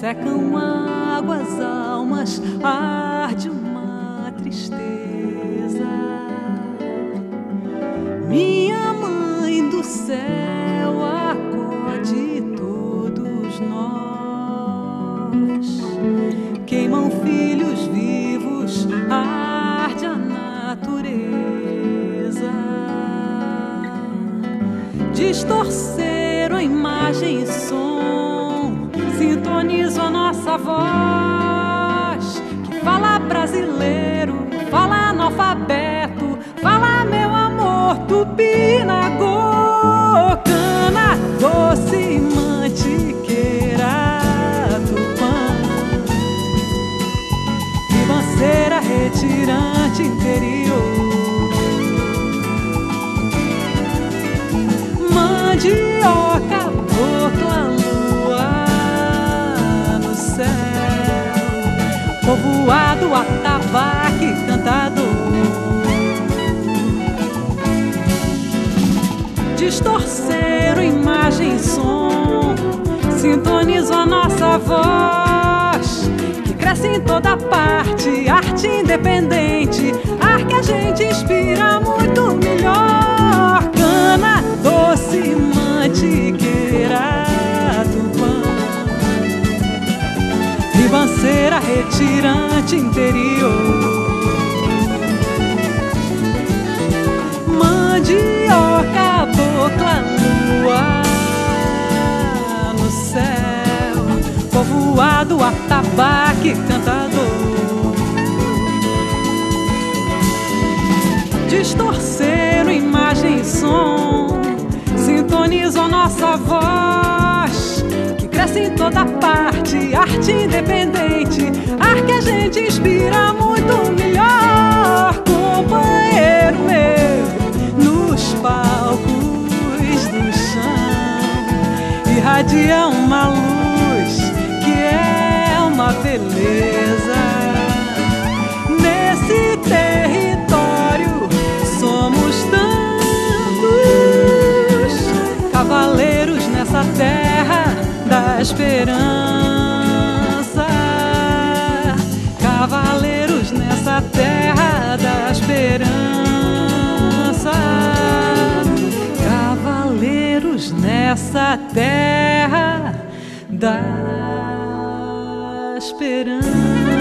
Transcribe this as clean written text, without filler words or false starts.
secam águas, almas, arde uma tristeza. Minha mãe do céu, acode todos nós. Queimam filhos vivos, arde a natureza. Distorceram a imagem e som, sintonizam a nossa voz, que fala brasileiro, fala analfabeto, fala meu amor, tupinagô, cana doce, mantiqueira, tupã, ribanceira, retirante, interior, mandioca, boca, lua no céu, povoado, atabaque, cantador. Distorceram imagem e som, sintonizam a nossa voz, que cresce em toda parte, arte independente, ar que a gente inspira muito melhor. Cana doce, mantiqueira, tupã, ribanceira, retirante, interior, mandioca, boca, lua no céu, povoado, atabaque, cantador. Distorceram imagem e som, sintonizam nossa voz, que cresce em toda parte, arte independente, ar que a gente inspira muito melhor. Companheiro meu, nos palcos do chão, irradia uma luz que é uma beleza. Nesse território somos tantos cavaleiros nessa terra da esperança, cavaleiros nessa terra da esperança, cavaleiros nessa terra da esperança.